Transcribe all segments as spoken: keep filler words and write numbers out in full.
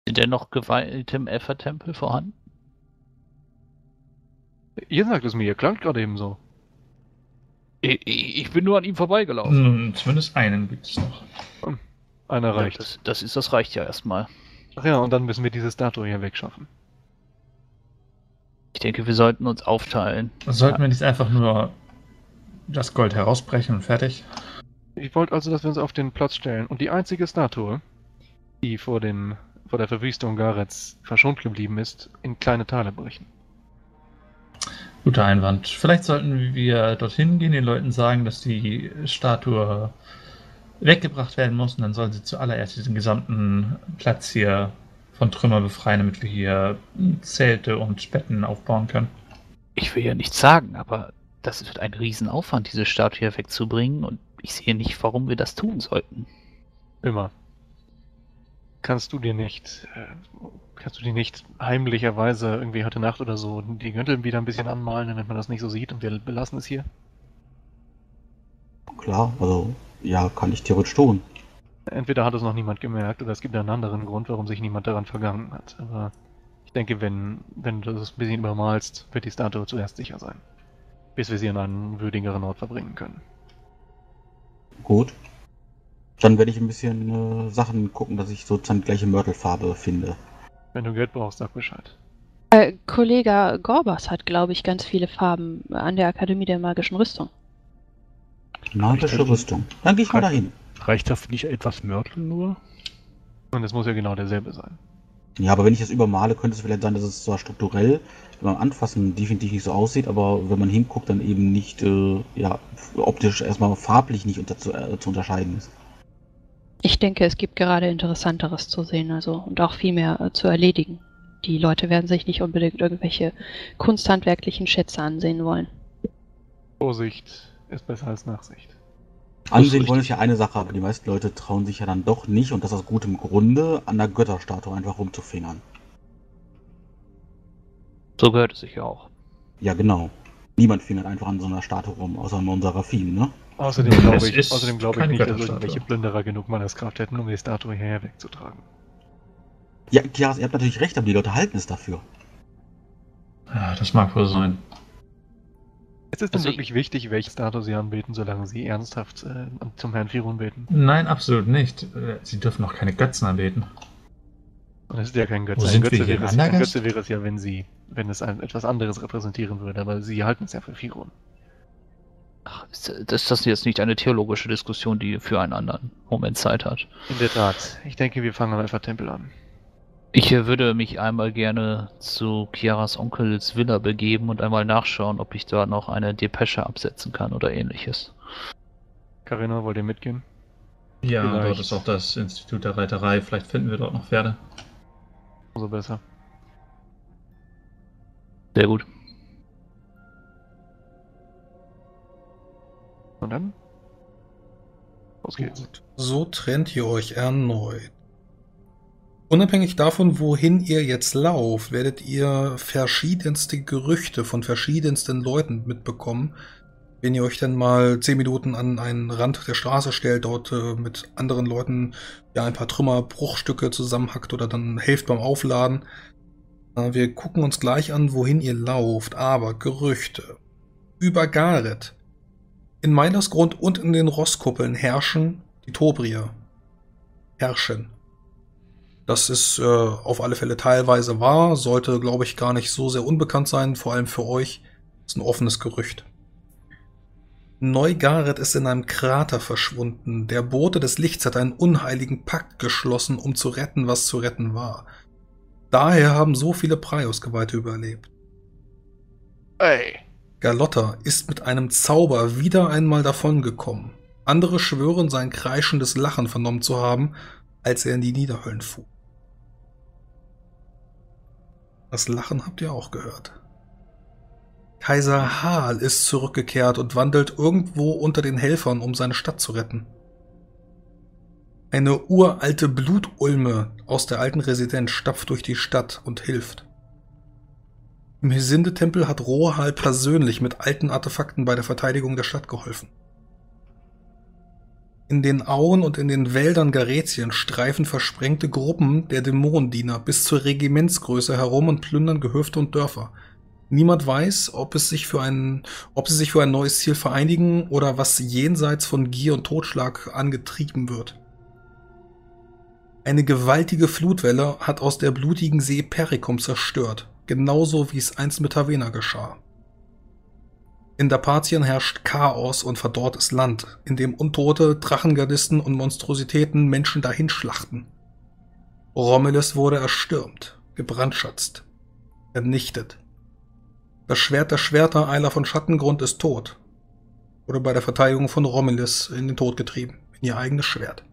Sind denn noch Gewalt im Effer-Tempel vorhanden? Ihr sagt es mir, ihr klangt gerade eben so. Ich, ich bin nur an ihm vorbeigelaufen. Hm, zumindest einen gibt es noch. Hm, einer Ja, reicht. das, das ist, das reicht ja erstmal. Ach ja, und dann müssen wir diese Statue hier wegschaffen. Ich denke, wir sollten uns aufteilen. Sollten wir nicht einfach nur das Gold herausbrechen und fertig? Ich wollte also, dass wir uns auf den Platz stellen und die einzige Statue, die vor dem vor der Verwüstung Gareths verschont geblieben ist, in kleine Teile brechen. Guter Einwand. Vielleicht sollten wir dorthin gehen, den Leuten sagen, dass die Statue weggebracht werden muss und dann sollen sie zuallererst diesen gesamten Platz hier von Trümmern befreien, damit wir hier Zelte und Betten aufbauen können. Ich will ja nichts sagen, aber das wird ein Riesenaufwand, diese Statue hier wegzubringen, und ich sehe nicht, warum wir das tun sollten. Immer. Kannst du dir nicht, äh, kannst du dir nicht heimlicherweise irgendwie heute Nacht oder so die Gürtel wieder ein bisschen anmalen, damit man das nicht so sieht und wir belassen es hier? Klar, also ja, kann ich theoretisch tun. Entweder hat es noch niemand gemerkt oder es gibt einen anderen Grund, warum sich niemand daran vergangen hat. Aber ich denke, wenn, wenn du das ein bisschen übermalst, wird die Statue zuerst sicher sein. Bis wir sie an einen würdigeren Ort verbringen können. Gut. Dann werde ich ein bisschen äh, Sachen gucken, dass ich sozusagen die gleiche Mörtelfarbe finde. Wenn du Geld brauchst, sag Bescheid. Äh, Kollege Gorbas hat, glaube ich, ganz viele Farben an der Akademie der magischen Rüstung. Magische Rüstung. Dann gehe ich mal dahin. Reicht das nicht etwas Mörtel nur? Und es muss ja genau derselbe sein. Ja, aber wenn ich das übermale, könnte es vielleicht sein, dass es zwar strukturell beim Anfassen definitiv nicht so aussieht, aber wenn man hinguckt, dann eben nicht, äh, ja, optisch erstmal farblich nicht unter, zu, äh, zu unterscheiden ist. Ich denke, es gibt gerade Interessanteres zu sehen, also und auch viel mehr äh, zu erledigen. Die Leute werden sich nicht unbedingt irgendwelche kunsthandwerklichen Schätze ansehen wollen. Vorsicht ist besser als Nachsicht. Ansehen wollen ist ja eine Sache, aber die meisten Leute trauen sich ja dann doch nicht, und das aus gutem Grunde, an der Götterstatue einfach rumzufingern. So gehört es sich ja auch. Ja, genau. Niemand fingert einfach an so einer Statue rum, außer Monserafin, ne? Außerdem glaube Es ich, ist außerdem glaube ich keine nicht, dass Götterstatue. irgendwelche Plünderer genug Manneskraft hätten, um die Statue hierher wegzutragen. Ja, Kiaras, ihr habt natürlich recht, aber die Leute halten es dafür. Ja, das mag wohl sein. Es ist denn Also wirklich wichtig, welche Statue sie anbeten, solange sie ernsthaft äh, zum Herrn Firun beten. Nein, absolut nicht. Äh, Sie dürfen auch keine Götzen anbeten. Und es ist ja kein Götze. Wo Ein sind wir Götze, hier, wäre es, ein Andergast? Götze wäre es ja, wenn sie, wenn es ein, etwas anderes repräsentieren würde, aber sie halten es ja für Firun. Ach, ist, ist das jetzt nicht eine theologische Diskussion, die für einen anderen Moment Zeit hat? In der Tat. Ich denke, wir fangen am Alpha-Tempel an. Ich äh, würde mich einmal gerne zu Chiaras Onkels Villa begeben und einmal nachschauen, ob ich da noch eine Depesche absetzen kann oder ähnliches. Carina, wollt ihr mitgehen? Ja, Vielleicht. dort ist auch das Institut der Reiterei. Vielleicht finden wir dort noch Pferde. Umso besser. Sehr gut. Und dann? Los geht's. Gut. So trennt ihr euch erneut. Unabhängig davon, wohin ihr jetzt lauft, werdet ihr verschiedenste Gerüchte von verschiedensten Leuten mitbekommen. Wenn ihr euch dann mal zehn Minuten an einen Rand der Straße stellt, dort äh, mit anderen Leuten ja ein paar Trümmer, Bruchstücke zusammenhackt oder dann helft beim Aufladen. Äh, wir gucken uns gleich an, wohin ihr lauft, aber Gerüchte über Gareth. In Meinersgrund und in den Rosskuppeln herrschen die Tobrier. Herrschen. Das ist äh, auf alle Fälle teilweise wahr, sollte, glaube ich, gar nicht so sehr unbekannt sein, vor allem für euch. Das ist ein offenes Gerücht. Neugareth ist in einem Krater verschwunden. Der Bote des Lichts hat einen unheiligen Pakt geschlossen, um zu retten, was zu retten war. Daher haben so viele Praios-Geweihte überlebt. Ey! Galotta ist mit einem Zauber wieder einmal davongekommen. Andere schwören, sein kreischendes Lachen vernommen zu haben, als er in die Niederhöllen fuhr. Das Lachen habt ihr auch gehört. Kaiser Hal ist zurückgekehrt und wandelt irgendwo unter den Helfern, um seine Stadt zu retten. Eine uralte Blutulme aus der alten Residenz stapft durch die Stadt und hilft. Im Hesinde-Tempel hat Rohal persönlich mit alten Artefakten bei der Verteidigung der Stadt geholfen. In den Auen und in den Wäldern Garethien streifen versprengte Gruppen der Dämonendiener bis zur Regimentsgröße herum und plündern Gehöfte und Dörfer. Niemand weiß, ob es sich für ein, ob sie sich für ein neues Ziel vereinigen oder was jenseits von Gier und Totschlag angetrieben wird. Eine gewaltige Flutwelle hat aus der blutigen See Pericum zerstört, genauso wie es einst mit Taverna geschah. In Dapatien herrscht Chaos und verdorrtes Land, in dem Untote, Drachengardisten und Monstrositäten Menschen dahinschlachten. Romulus wurde erstürmt, gebrandschatzt, vernichtet. Das Schwert der Schwerter, Eiler von Schattengrund, ist tot. Wurde bei der Verteidigung von Romulus in den Tod getrieben, in ihr eigenes Schwert.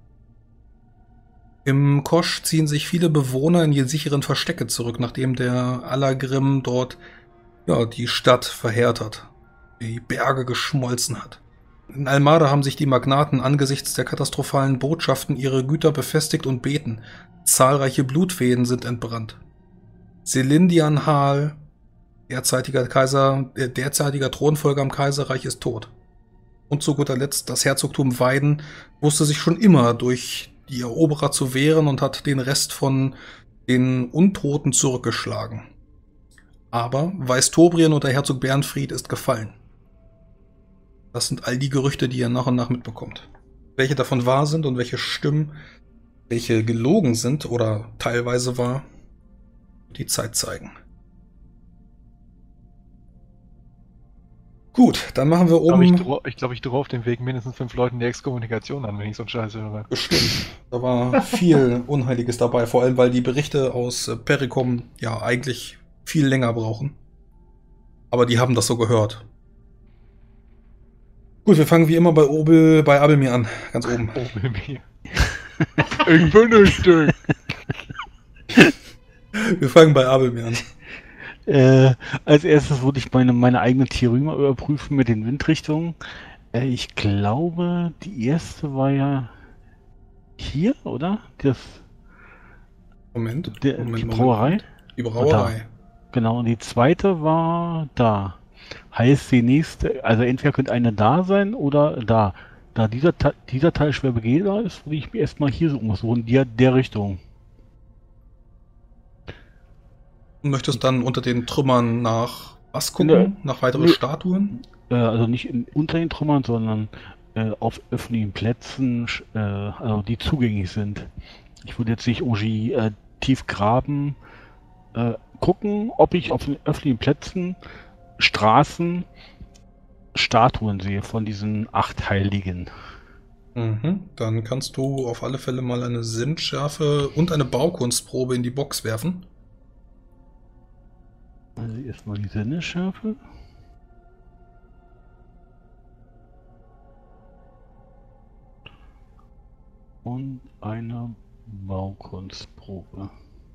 Im Kosch ziehen sich viele Bewohner in ihre sicheren Verstecke zurück, nachdem der Allergrim dort ja, die Stadt verheert hat, die Berge geschmolzen hat. In Almada haben sich die Magnaten angesichts der katastrophalen Botschaften ihre Güter befestigt und beten. Zahlreiche Blutfäden sind entbrannt. Selindian Hal, derzeitiger Kaiser, der derzeitiger Thronfolger im Kaiserreich, ist tot. Und zu guter Letzt, das Herzogtum Weiden wusste sich schon immer durch die Eroberer zu wehren und hat den Rest von den Untoten zurückgeschlagen. Aber Weistobrien und der Herzog Bernfried ist gefallen. Das sind all die Gerüchte, die ihr nach und nach mitbekommt. Welche davon wahr sind und welche stimmen, welche gelogen sind oder teilweise wahr, die Zeit zeigen. Gut, dann machen wir oben... Ich glaube, ich, glaub, ich drohe auf dem Weg mindestens fünf Leuten die Exkommunikation an, wenn ich so einen Scheiß höre. Bestimmt. Da war viel Unheiliges dabei, vor allem weil die Berichte aus Pericum ja eigentlich viel länger brauchen. Aber die haben das so gehört. Gut, wir fangen wie immer bei Obel, bei Abelmir an, ganz oben. Obelmir. Ich bin nicht dick. Wir fangen bei Abelmir an. Äh, als erstes würde ich meine, meine eigene Theorie mal überprüfen mit den Windrichtungen. Äh, ich glaube, die erste war ja hier, oder? Das, Moment. der, Moment, die Moment. Brauerei? Die Brauerei. Genau, und die zweite war da. Heißt die nächste, also entweder könnte eine da sein oder da. Da dieser, Te dieser Teil schwer begehbar ist, würde ich mir erstmal hier so umsuchen, in der Richtung. Du möchtest dann unter den Trümmern nach was gucken? Nö. Nach weiteren Nö. Statuen? Äh, also nicht in, unter den Trümmern, sondern äh, auf öffentlichen Plätzen, äh, also die zugänglich sind. Ich würde jetzt nicht irgendwie äh, tief graben, äh, gucken, ob ich auf den öffentlichen Plätzen, Straßen, Statuen sehe von diesen acht Heiligen. Mhm. Dann kannst du auf alle Fälle mal eine Sinnschärfe und eine Baukunstprobe in die Box werfen. Also erstmal die Sinneschärfe. Und eine Baukunstprobe.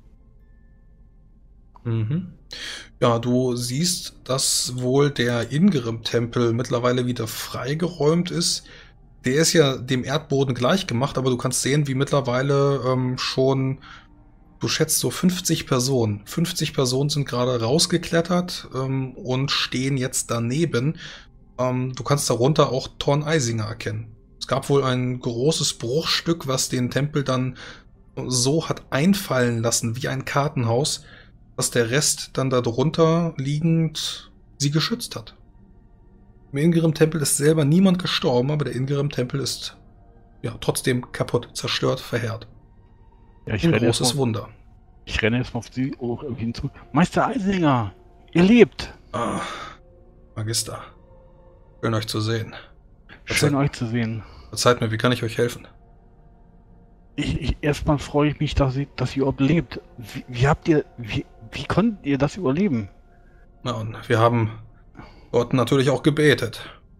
Mhm. Ja, du siehst, dass wohl der Ingrim-Tempel mittlerweile wieder freigeräumt ist. Der ist ja dem Erdboden gleich gemacht, aber du kannst sehen, wie mittlerweile ähm, schon, du schätzt so fünfzig Personen. fünfzig Personen sind gerade rausgeklettert ähm, und stehen jetzt daneben. Ähm, du kannst darunter auch Thorn Eisinger erkennen. Es gab wohl ein großes Bruchstück, was den Tempel dann so hat einfallen lassen, wie ein Kartenhaus, dass der Rest dann darunter liegend sie geschützt hat. Im Ingrim-Tempel ist selber niemand gestorben, aber der Ingrim-Tempel ist ja trotzdem kaputt, zerstört, verheert. Ja, ich Ein renne großes erst mal, Wunder. ich renne erstmal auf Sie oh, hinzu. Meister Eisinger, ihr lebt! Ah, Magister. Schön euch zu sehen. Schön Verzeiht- euch zu sehen. Verzeiht mir, wie kann ich euch helfen? Ich, ich, erstmal freue ich mich, dass ihr, dass ihr überhaupt lebt. Wie, wie habt ihr, wie, wie konntet ihr das überleben? Na, und wir haben Gott natürlich auch gebetet.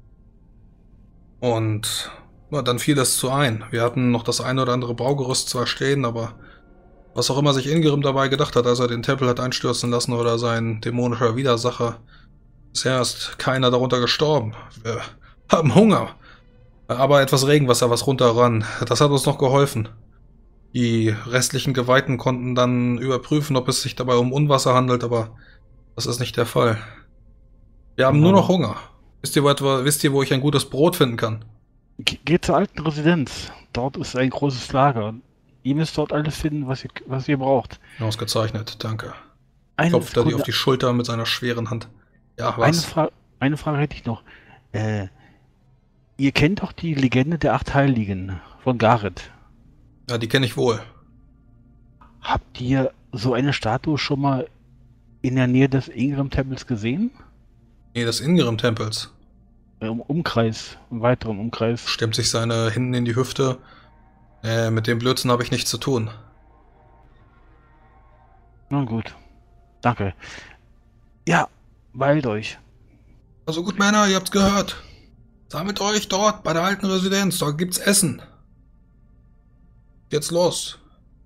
Und na, dann fiel es zu ein. Wir hatten noch das ein oder andere Baugerüst zwar stehen, aber was auch immer sich Ingrim dabei gedacht hat, als er den Tempel hat einstürzen lassen oder sein dämonischer Widersacher, bisher ist keiner darunter gestorben. Wir haben Hunger. Aber etwas Regenwasser, was runterrann, das hat uns noch geholfen. Die restlichen Geweihten konnten dann überprüfen, ob es sich dabei um Unwasser handelt, aber das ist nicht der Fall. Wir haben nur noch Hunger. Wisst ihr, wo etwa, wisst ihr, wo ich ein gutes Brot finden kann? Ge geht zur alten Residenz. Dort ist ein großes Lager. Ihr müsst dort alles finden, was ihr, was ihr braucht. Ausgezeichnet, danke. Eine Klopft er dir Sekunde, auf die Schulter mit seiner schweren Hand. Ja, eine, was? Fra eine Frage hätte ich noch. Äh, ihr kennt doch die Legende der acht Heiligen von Gareth. Ja, die kenne ich wohl. Habt ihr so eine Statue schon mal in der Nähe des Ingram-Tempels gesehen? Nee, des Ingram-Tempels. Im Umkreis, im weiteren Umkreis. Stemmt sich seine Händen in die Hüfte. Äh, mit dem Blödsinn habe ich nichts zu tun. Na gut. Danke. Ja, weilt euch. Also gut, Männer, ihr habt's gehört. Sammelt euch dort bei der alten Residenz, dort gibt's Essen. Jetzt los.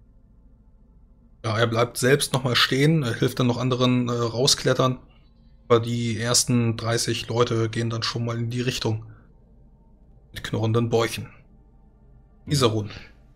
Ja, er bleibt selbst nochmal stehen, er hilft dann noch anderen äh, rausklettern. Aber die ersten dreißig Leute gehen dann schon mal in die Richtung. Mit knurrenden Bäuchen. Isarun.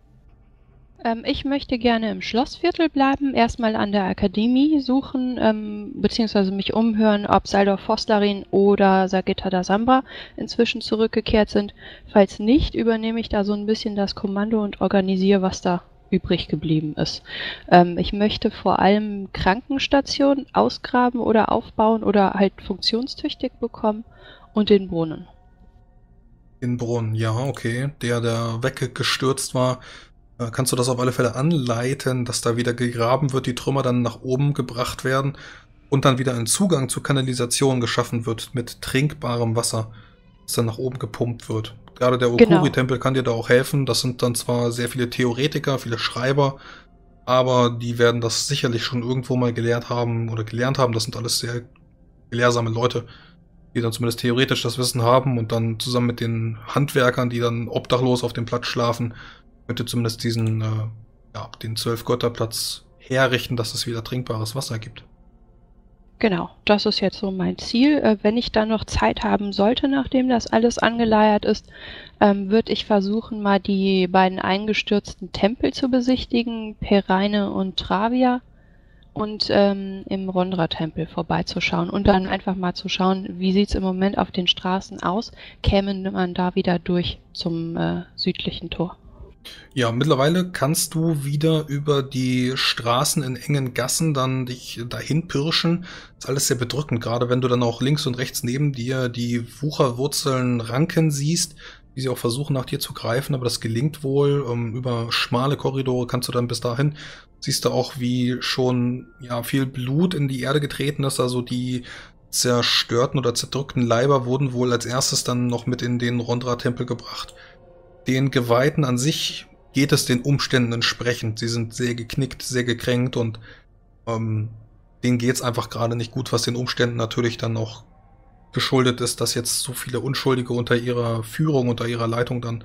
Ähm, ich möchte gerne im Schlossviertel bleiben, erstmal an der Akademie suchen, ähm, beziehungsweise mich umhören, ob Saldor Fosdarin oder Sagitta da Sambra inzwischen zurückgekehrt sind. Falls nicht, übernehme ich da so ein bisschen das Kommando und organisiere, was da übrig geblieben ist. Ähm, ich möchte vor allem Krankenstationen ausgraben oder aufbauen oder halt funktionstüchtig bekommen und den Brunnen. Den Brunnen, ja, okay. Der, der weggestürzt war. Äh, kannst du das auf alle Fälle anleiten, dass da wieder gegraben wird, die Trümmer dann nach oben gebracht werden und dann wieder ein Zugang zur Kanalisation geschaffen wird mit trinkbarem Wasser, das dann nach oben gepumpt wird. Gerade der Okuri-Tempel kann dir da auch helfen. Das sind dann zwar sehr viele Theoretiker, viele Schreiber, aber die werden das sicherlich schon irgendwo mal gelehrt haben oder gelernt haben. Das sind alles sehr gelehrsame Leute, die dann zumindest theoretisch das Wissen haben und dann zusammen mit den Handwerkern, die dann obdachlos auf dem Platz schlafen, könnte zumindest diesen, äh, ja, den Zwölf-Götter-Platz herrichten, dass es wieder trinkbares Wasser gibt. Genau, das ist jetzt so mein Ziel. Äh, wenn ich dann noch Zeit haben sollte, nachdem das alles angeleiert ist, ähm, würde ich versuchen, mal die beiden eingestürzten Tempel zu besichtigen, Pereine und Travia, und ähm, im Rondra-Tempel vorbeizuschauen und dann einfach mal zu schauen, wie sieht es im Moment auf den Straßen aus, käme man da wieder durch zum äh, südlichen Tor. Ja, mittlerweile kannst du wieder über die Straßen in engen Gassen dann dich dahin pirschen. Das ist alles sehr bedrückend, gerade wenn du dann auch links und rechts neben dir die Wucherwurzeln ranken siehst, die sie auch versuchen nach dir zu greifen, aber das gelingt wohl. Ähm, über schmale Korridore kannst du dann bis dahin. Siehst du auch, wie schon ja viel Blut in die Erde getreten ist, also die zerstörten oder zerdrückten Leiber wurden wohl als erstes dann noch mit in den Rondra-Tempel gebracht. Den Geweihten an sich geht es den Umständen entsprechend. Sie sind sehr geknickt, sehr gekränkt und ähm, denen geht es einfach gerade nicht gut, was den Umständen natürlich dann auch geschuldet ist, dass jetzt so viele Unschuldige unter ihrer Führung, unter ihrer Leitung dann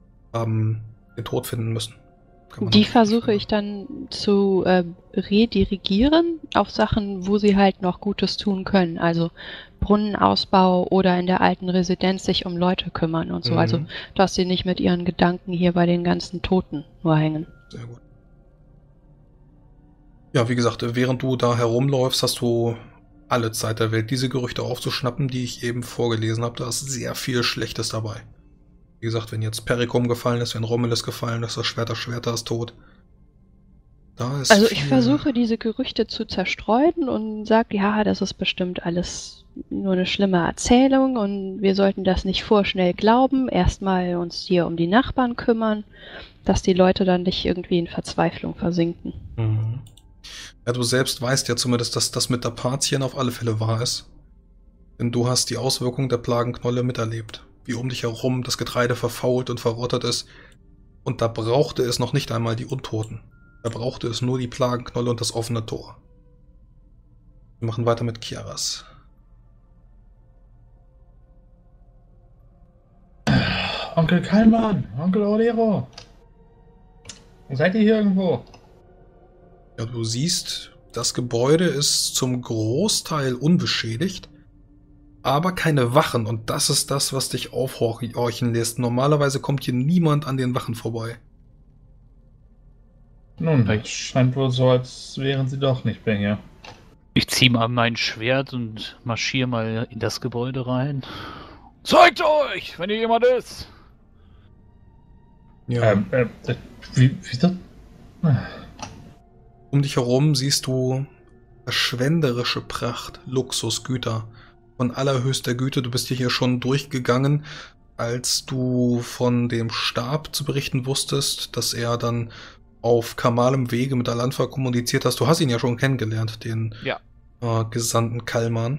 ähm, den Tod finden müssen. Die versuche ich dann zu äh, redirigieren auf Sachen, wo sie halt noch Gutes tun können. Also Brunnenausbau oder in der alten Residenz sich um Leute kümmern und so. Mhm. Also, dass sie nicht mit ihren Gedanken hier bei den ganzen Toten nur hängen. Sehr gut. Ja, wie gesagt, während du da herumläufst, hast du alle Zeit der Welt, diese Gerüchte aufzuschnappen, die ich eben vorgelesen habe. Da ist sehr viel Schlechtes dabei. Wie gesagt, wenn jetzt Perikum gefallen ist, wenn Romulus gefallen ist, das Schwerter Schwerter ist tot. Da ist also ich viel... versuche diese Gerüchte zu zerstreuen und sage, ja, das ist bestimmt alles nur eine schlimme Erzählung und wir sollten das nicht vorschnell glauben. Erstmal uns hier um die Nachbarn kümmern, dass die Leute dann nicht irgendwie in Verzweiflung versinken. Mhm. Ja, du selbst weißt ja zumindest, dass das mit der Partien auf alle Fälle wahr ist. Denn du hast die Auswirkungen der Plagenknolle miterlebt. Wie um dich herum das Getreide verfault und verrottet ist. Und da brauchte es noch nicht einmal die Untoten. Da brauchte es nur die Plagenknolle und das offene Tor. Wir machen weiter mit Kiaras. Onkel Kalman, Onkel Olero. Seid ihr hier irgendwo? Ja, du siehst, das Gebäude ist zum Großteil unbeschädigt. Aber keine Wachen, und das ist das, was dich aufhorchen lässt. Normalerweise kommt hier niemand an den Wachen vorbei. Nun, es scheint wohl so, als wären sie doch nicht mehr hier. Ich ziehe mal mein Schwert und marschiere mal in das Gebäude rein. Zeigt euch, wenn hier jemand ist! Ja. Ähm, äh, äh, wie, wie das? Um dich herum siehst du verschwenderische Pracht, Luxusgüter von allerhöchster Güte. Du bist hier schon durchgegangen, als du von dem Stab zu berichten wusstest, dass er dann auf kamalem Wege mit Alanfa kommuniziert hast. Du hast ihn ja schon kennengelernt, den Ja. äh, Gesandten Kalman.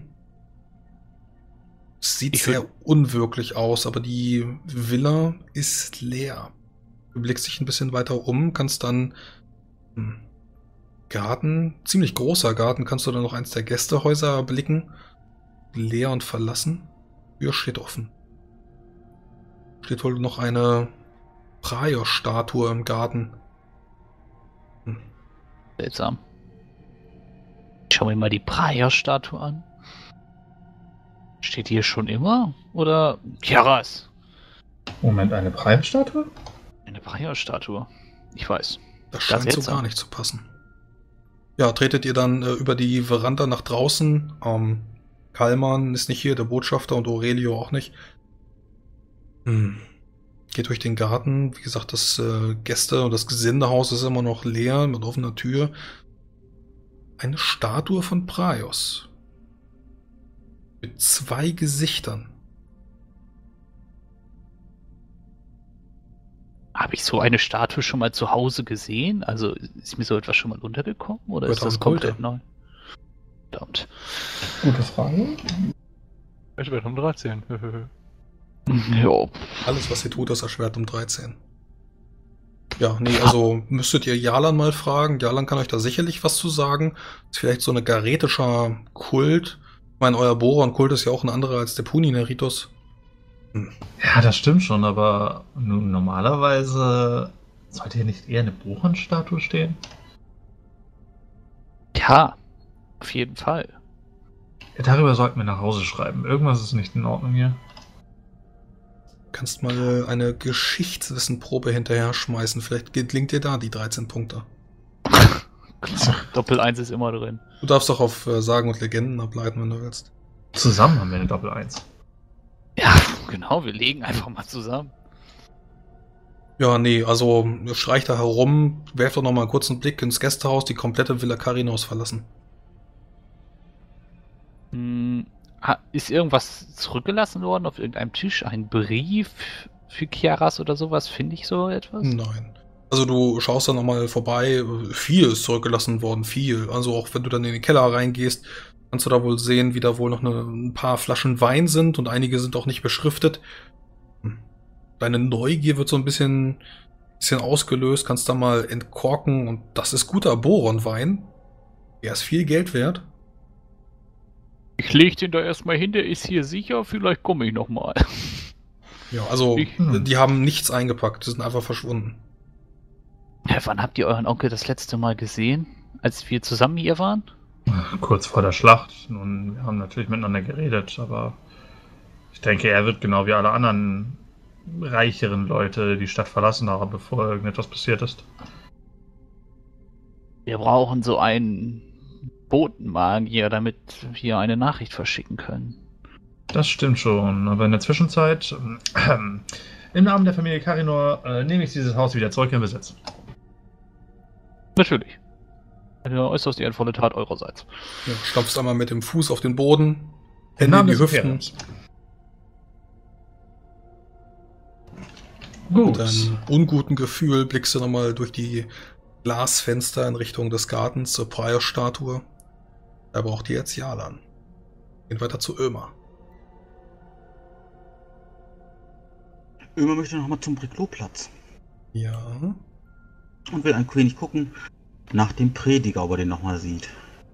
Es sieht Ich sehr würd- unwirklich aus, aber die Villa ist leer. Du blickst dich ein bisschen weiter um, kannst dann hm, Garten, ziemlich großer Garten, kannst du dann noch eins der Gästehäuser blicken. Leer und verlassen. Tür steht offen. Steht wohl noch eine Praio-Statue im Garten. Hm. Seltsam. Schau mir mal die Praia-Statue an. Steht die hier schon immer? Oder Kiaras? Moment, eine Preisstatue? Eine Praia-Statue. Ich weiß. Das scheint so seltsam. gar nicht zu passen. Ja, tretet ihr dann äh, über die Veranda nach draußen. Ähm, Kalman ist nicht hier, der Botschafter, und Aurelio auch nicht. Hm. Geht durch den Garten. Wie gesagt, das äh, Gäste- und das Gesindehaus ist immer noch leer, mit offener Tür. Eine Statue von Praios. Mit zwei Gesichtern. Habe ich so eine Statue schon mal zu Hause gesehen? Also ist mir so etwas schon mal untergekommen? Oder Gott ist das am komplett Kulte. neu? Verdammt. Gute Frage. Ich werde um dreizehn. Ja. Alles, was ihr tut, ist erschwert um dreizehn. Ja, nee, also müsstet ihr Jalan mal fragen. Jalan kann euch da sicherlich was zu sagen. Ist vielleicht so eine garetischer Kult. Ich meine, euer Boron-Kult ist ja auch ein anderer als der Punineritus. Hm. Ja, das stimmt schon, aber nun normalerweise sollte hier nicht eher eine Boron-Statue stehen? Ja, auf jeden Fall. Ja, darüber sollten wir nach Hause schreiben. Irgendwas ist nicht in Ordnung hier. Kannst mal eine Geschichtswissenprobe hinterher schmeißen. Vielleicht gelingt dir da die dreizehn Punkte. Doppel eins ist immer drin. Du darfst auch auf äh, Sagen und Legenden ableiten, wenn du willst. Zusammen haben wir eine Doppel eins. Ja, genau, wir legen einfach mal zusammen. Ja, nee, also streich da herum, werft doch noch mal einen kurzen Blick ins Gästehaus, die komplette Villa Karinos verlassen. Hm, ha- ist irgendwas zurückgelassen worden auf irgendeinem Tisch? Ein Brief für Kiaras oder sowas? Finde ich so etwas? Nein. Also du schaust da nochmal vorbei, viel ist zurückgelassen worden, viel. Also auch wenn du dann in den Keller reingehst, kannst du da wohl sehen, wie da wohl noch eine, ein paar Flaschen Wein sind und einige sind auch nicht beschriftet. Hm. Deine Neugier wird so ein bisschen, bisschen ausgelöst, kannst da mal entkorken und das ist guter Boron-Wein. Der ist viel Geld wert. Ich leg den da erstmal hin, der ist hier sicher, vielleicht komme ich nochmal. Ja, also Ich- Hm. die haben nichts eingepackt, die sind einfach verschwunden. Ja, wann habt ihr euren Onkel das letzte Mal gesehen? Als wir zusammen hier waren? Kurz vor der Schlacht. Nun, wir haben natürlich miteinander geredet, aber ich denke, er wird genau wie alle anderen reicheren Leute die Stadt verlassen haben, bevor irgendetwas passiert ist. Wir brauchen so einen Botenmagier, damit wir eine Nachricht verschicken können. Das stimmt schon, aber in der Zwischenzeit, äh, im Namen der Familie Karinor, äh, nehme ich dieses Haus wieder zurück in Besitz. Natürlich. Eine äußerst ehrenvolle Tat eurerseits. Ja, stampfst einmal mit dem Fuß auf den Boden, Im Hände in Namen die des Hüften. Imperiums. Mit Gut. einem unguten Gefühl blickst du nochmal durch die Glasfenster in Richtung des Gartens zur Prior-Statue. Da braucht ihr jetzt Jalan. Gehen weiter zu Ömer. Ömer möchte noch mal zum Briclot-Platz Ja. und will ein wenig gucken nach dem Prediger, ob er den noch mal sieht.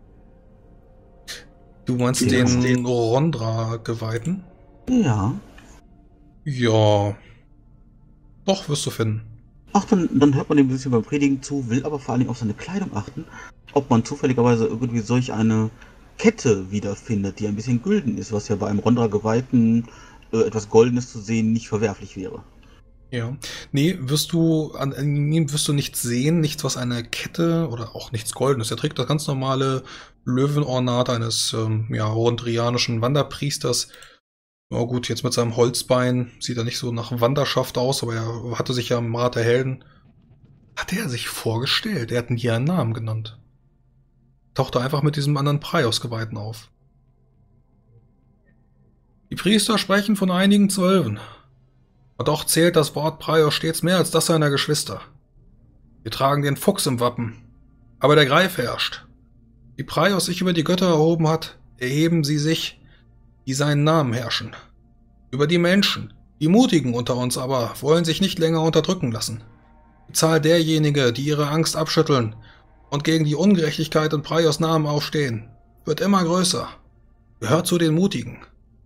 Du meinst Ja. den Rondra-Geweihten? Ja. Ja. Doch, wirst du finden. Ach, dann, dann hört man dem ein bisschen beim Predigen zu, will aber vor allen Dingen auf seine Kleidung achten, ob man zufälligerweise irgendwie solch eine Kette wiederfindet, die ein bisschen gülden ist, was ja bei einem Rondra-Geweihten äh, etwas Goldenes zu sehen nicht verwerflich wäre. Ja. Nee, wirst du an, an ihm wirst du nichts sehen, nichts, was eine Kette oder auch nichts Goldenes. Er trägt das ganz normale Löwenornat eines ähm, ja, rondrianischen Wanderpriesters. Ja gut, jetzt mit seinem Holzbein sieht er nicht so nach Wanderschaft aus, aber er hatte sich ja im Rat der Helden. Hatte er sich vorgestellt? Er hat nie einen Namen genannt. Tauchte einfach mit diesem anderen Praios-Geweihten auf. Die Priester sprechen von einigen Zwölfen. Und doch zählt das Wort Praios stets mehr als das seiner Geschwister. Wir tragen den Fuchs im Wappen, aber der Greif herrscht. Wie Praios sich über die Götter erhoben hat, erheben sie sich, die seinen Namen herrschen. Über die Menschen, die Mutigen unter uns aber, wollen sich nicht länger unterdrücken lassen. Die Zahl derjenigen, die ihre Angst abschütteln und gegen die Ungerechtigkeit in Praios Namen aufstehen, wird immer größer. Gehört zu den Mutigen.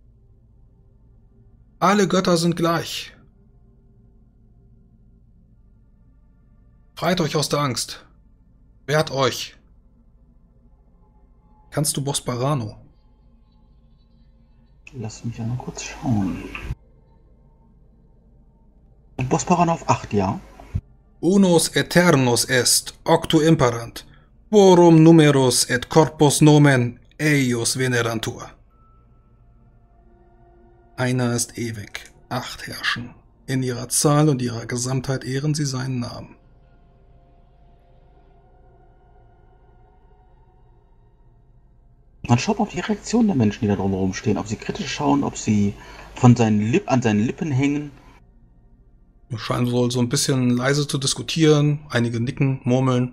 Alle Götter sind gleich. Freit euch aus der Angst. Wehrt euch. Kannst du Bosparano? Lass mich einmal kurz schauen. Bosparano auf acht, ja. Unus aeternos est, octu imperant, quorum numerus et corpus nomen eius venerantur. Einer ist ewig, acht herrschen. In ihrer Zahl und ihrer Gesamtheit ehren sie seinen Namen. Man schaut auf die Reaktion der Menschen, die da drumherum stehen, ob sie kritisch schauen, ob sie von seinen Lip an seinen Lippen hängen. Wir scheinen wohl so ein bisschen leise zu diskutieren, einige nicken, murmeln.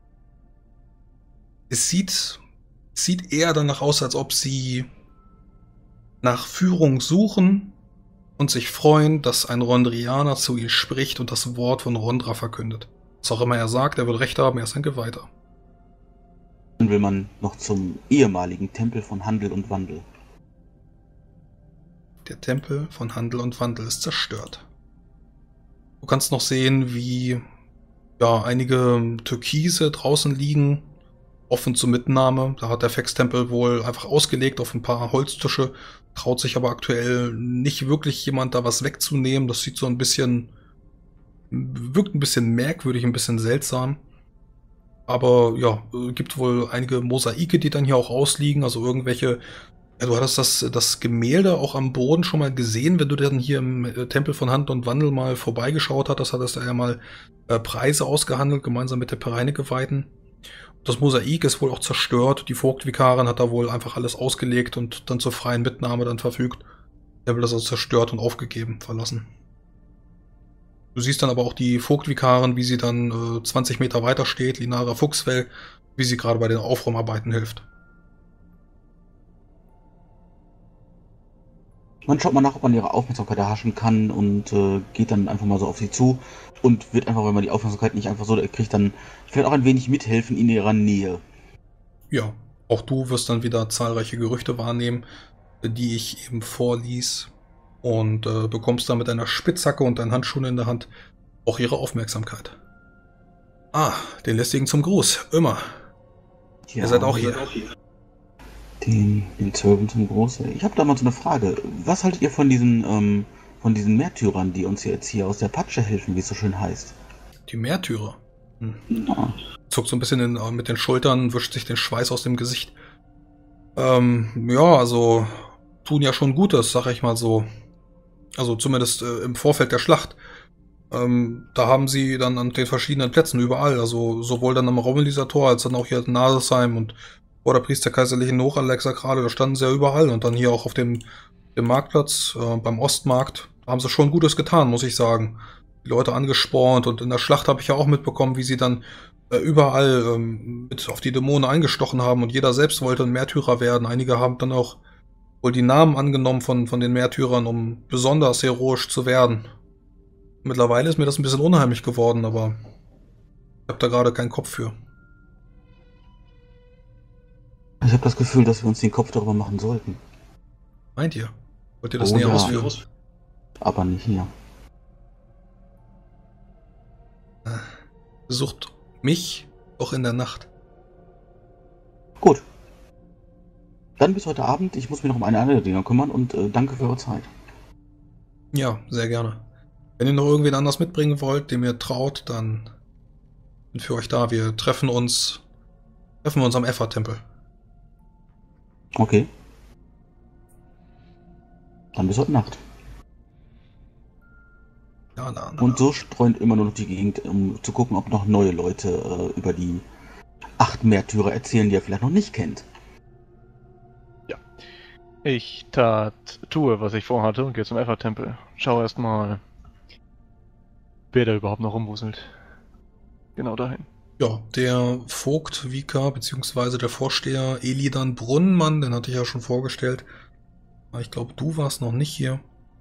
Es sieht, sieht eher danach aus, als ob sie nach Führung suchen und sich freuen, dass ein Rondrianer zu ihnen spricht und das Wort von Rondra verkündet. Was auch immer er sagt, er wird recht haben, er ist ein Geweihter. Dann will man noch zum ehemaligen Tempel von Handel und Wandel. Der Tempel von Handel und Wandel ist zerstört. Du kannst noch sehen, wie ja, einige Türkise draußen liegen, offen zur Mitnahme. Da hat der Fex-Tempel wohl einfach ausgelegt auf ein paar Holztische, traut sich aber aktuell nicht wirklich jemand da was wegzunehmen. Das sieht so ein bisschen, wirkt ein bisschen merkwürdig, ein bisschen seltsam. Aber ja, gibt wohl einige Mosaike, die dann hier auch ausliegen, also irgendwelche, ja, du hattest das, das Gemälde auch am Boden schon mal gesehen, wenn du dann hier im Tempel von Handel und Wandel mal vorbeigeschaut hattest, hattest du ja mal äh, Preise ausgehandelt, gemeinsam mit der Pereine-Geweihten. Das Mosaik ist wohl auch zerstört, die Vogtvikarin hat da wohl einfach alles ausgelegt und dann zur freien Mitnahme dann verfügt. Der will das also zerstört und aufgegeben, verlassen. Du siehst dann aber auch die Vogtvikarin, wie sie dann äh, zwanzig Meter weiter steht, Linara Fuchsfell, wie sie gerade bei den Aufräumarbeiten hilft. Man schaut mal nach, ob man ihre Aufmerksamkeit erhaschen kann und äh, geht dann einfach mal so auf sie zu und wird einfach, wenn man die Aufmerksamkeit nicht einfach so kriegt, dann vielleicht auch ein wenig mithelfen in ihrer Nähe. Ja, auch du wirst dann wieder zahlreiche Gerüchte wahrnehmen, die ich eben vorließ. Und äh, bekommst dann mit einer Spitzhacke und deinen Handschuhen in der Hand auch ihre Aufmerksamkeit. Ah, den lästigen zum Gruß, immer. Ja, Ihr seid auch hier. Den, den Zwölfen zum Gruß. Ich habe da mal so eine Frage. Was haltet ihr von diesen, ähm, von diesen Märtyrern, die uns jetzt hier aus der Patsche helfen, wie es so schön heißt? Die Märtyrer? Hm. Ja. Zuckt so ein bisschen in, mit den Schultern, wischt sich den Schweiß aus dem Gesicht. Ähm, ja, also tun ja schon Gutes, sag ich mal so. Also zumindest äh, im Vorfeld der Schlacht. Ähm, da haben sie dann an den verschiedenen Plätzen überall, also sowohl dann am Romelisator als dann auch hier in Nasesheim und vor der Priesterkaiserlichen Hochalexa-Grade, da standen sie ja überall und dann hier auch auf dem, dem Marktplatz, äh, beim Ostmarkt, da haben sie schon Gutes getan, muss ich sagen. Die Leute angespornt und in der Schlacht habe ich ja auch mitbekommen, wie sie dann äh, überall ähm, mit auf die Dämonen eingestochen haben und jeder selbst wollte ein Märtyrer werden. Einige haben dann auch wohl die Namen angenommen von, von den Märtyrern, um besonders heroisch zu werden. Mittlerweile ist mir das ein bisschen unheimlich geworden, aber ich habe da gerade keinen Kopf für. Ich habe das Gefühl, dass wir uns den Kopf darüber machen sollten. Meint ihr? Wollt ihr das Oh näher ja. ausführen? Aber nicht hier. Besucht mich doch in der Nacht. Gut. Dann bis heute Abend. Ich muss mich noch um eine andere Dinge kümmern und äh, danke für eure Zeit. Ja, sehr gerne. Wenn ihr noch irgendwen anders mitbringen wollt, dem ihr traut, dann bin für euch da. Wir treffen uns, treffen wir uns am Effa-Tempel. Okay. Dann bis heute Nacht. Ja, na, na, Und so streunt immer nur noch die Gegend, um zu gucken, ob noch neue Leute äh, über die acht Märtyrer erzählen, die er vielleicht noch nicht kennt. Ich tat, tue, was ich vorhatte und gehe zum Effa-Tempel. Schau erstmal, wer da überhaupt noch rumwuselt. Genau dahin. Ja, der Vogt Vika, beziehungsweise der Vorsteher Elidan Brunnenmann, den hatte ich ja schon vorgestellt. Aber ich glaube, du warst noch nicht hier.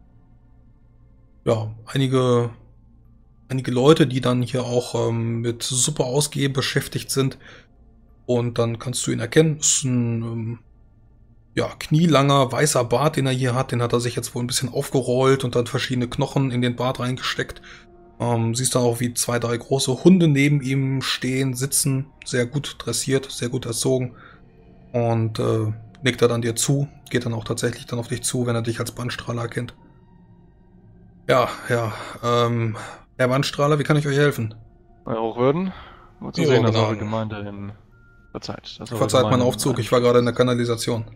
Ja, einige, einige Leute, die dann hier auch ähm, mit Suppe ausgeben beschäftigt sind. Und dann kannst du ihn erkennen. Das ist ein ähm, ja, knielanger weißer Bart, den er hier hat. Den hat er sich jetzt wohl ein bisschen aufgerollt und dann verschiedene Knochen in den Bart reingesteckt. Ähm, siehst dann auch, wie zwei, drei große Hunde neben ihm stehen, sitzen. Sehr gut dressiert, sehr gut erzogen. Und äh, nickt er dann dir zu. Geht dann auch tatsächlich dann auf dich zu, wenn er dich als Bandstrahler erkennt. Ja, ja, ähm, Herr Bandstrahler, wie kann ich euch helfen? Euer Hochwürden? Nur zu Jo, sehen, dass genau. eure Gemeinde in... Verzeiht. dass eure Verzeiht meinen Gemeinde in- Aufzug, ich war gerade in der Kanalisation.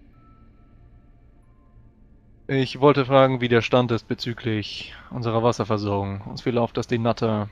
Ich wollte fragen, wie der Stand ist bezüglich unserer Wasserversorgung. Uns fiel auf, dass die Natter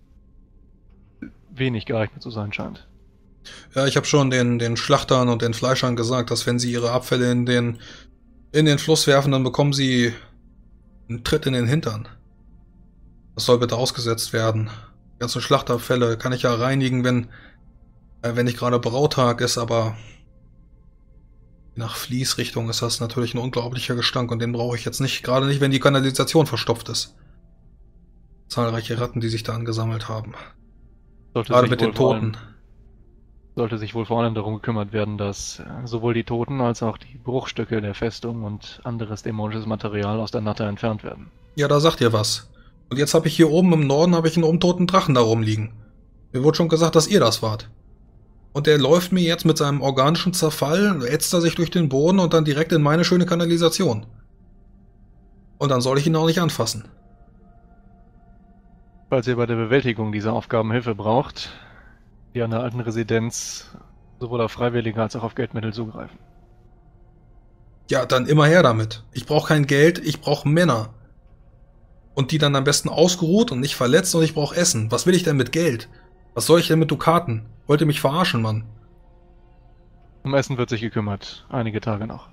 wenig geeignet zu sein scheint. Ja, ich habe schon den, den Schlachtern und den Fleischern gesagt, dass wenn sie ihre Abfälle in den, in den Fluss werfen, dann bekommen sie einen Tritt in den Hintern. Das soll bitte ausgesetzt werden. Die ganzen Schlachtabfälle kann ich ja reinigen, wenn, äh, wenn nicht gerade Brautag ist, aber nach Fließrichtung ist das natürlich ein unglaublicher Gestank und den brauche ich jetzt nicht, gerade nicht, wenn die Kanalisation verstopft ist. Zahlreiche Ratten, die sich da angesammelt haben. Sollte Gerade sich mit wohl den vor Toten. allem- Sollte sich wohl vor allem darum gekümmert werden, dass äh, sowohl die Toten als auch die Bruchstücke der Festung und anderes dämonisches Material aus der Natter entfernt werden. Ja, da sagt ihr was. Und jetzt habe ich hier oben im Norden habe ich einen untoten Drachen da rumliegen. Mir wurde schon gesagt, dass ihr das wart. Und der läuft mir jetzt mit seinem organischen Zerfall, ätzt er sich durch den Boden und dann direkt in meine schöne Kanalisation. Und dann soll ich ihn auch nicht anfassen. Falls ihr bei der Bewältigung dieser Aufgaben Hilfe braucht, die an der alten Residenz sowohl auf Freiwillige als auch auf Geldmittel zugreifen. Ja, dann immer her damit. Ich brauche kein Geld, ich brauche Männer. Und die dann am besten ausgeruht und nicht verletzt und ich brauche Essen. Was will ich denn mit Geld? Was soll ich denn mit Dukaten? Wollt ihr mich verarschen, Mann? Um Essen wird sich gekümmert, einige Tage noch.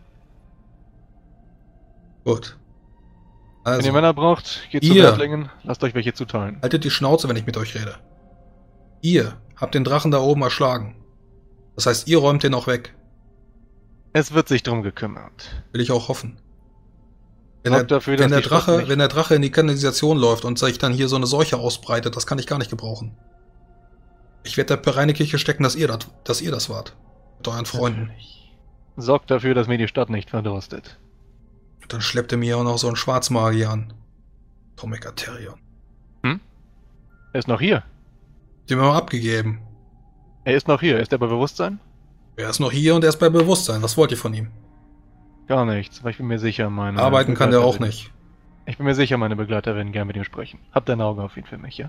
Gut. Wenn Also, ihr Männer braucht, geht zu Ihr. Werflingen, lasst euch welche zuteilen. haltet die Schnauze, wenn ich mit euch rede. Ihr habt den Drachen da oben erschlagen. Das heißt, ihr räumt den auch weg. Es wird sich drum gekümmert. Will ich auch hoffen. Wenn, der, Sorgt dafür, wenn, dass der die Stadt Drache, nicht- wenn der Drache in die Kanalisation läuft und sich dann hier so eine Seuche ausbreitet, das kann ich gar nicht gebrauchen. Ich werde der Pereinekirche stecken, dass ihr das, dass ihr das wart. Mit euren Freunden. Natürlich. Sorgt dafür, dass mir die Stadt nicht verdurstet. Und dann schleppt ihr mir auch noch so einen Schwarzmagier an. Tomek Aterion. Er ist noch hier. Den haben wir mal abgegeben. Er ist noch hier. Ist er bei Bewusstsein? Er ist noch hier und er ist bei Bewusstsein. Was wollt ihr von ihm? Gar nichts, aber ich bin mir sicher, meine... Arbeiten kann der Begleiter auch werden- nicht. Ich bin mir sicher, meine Begleiter werden gern mit ihm sprechen. Habt ein Auge auf ihn für mich, ja?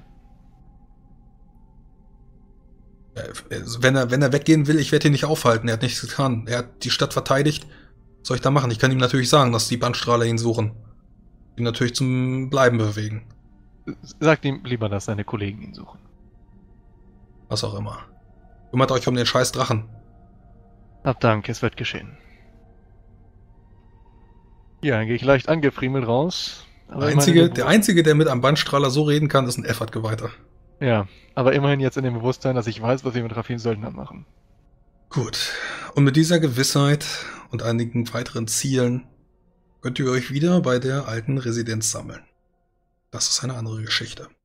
Äh, Wenn er, wenn er weggehen will, ich werde ihn nicht aufhalten. Er hat nichts getan. Er hat die Stadt verteidigt. Was soll ich da machen? Ich kann ihm natürlich sagen, dass die Bandstrahler ihn suchen. Ihn natürlich zum Bleiben bewegen. Sagt ihm lieber, dass seine Kollegen ihn suchen. Was auch immer. Kümmert euch um den scheiß Drachen. Hab Dank, es wird geschehen. Ja, dann gehe ich leicht angefriemelt raus. Der aber immerhin einzige, in dem der Bewusst- einzige, der mit am Bandstrahler so reden kann, ist ein Effert-Geweihter. Ja, aber immerhin jetzt in dem Bewusstsein, dass ich weiß, was wir mit Rafin Söldnern machen. Gut. Und mit dieser Gewissheit und einigen weiteren Zielen könnt ihr euch wieder bei der alten Residenz sammeln. Das ist eine andere Geschichte.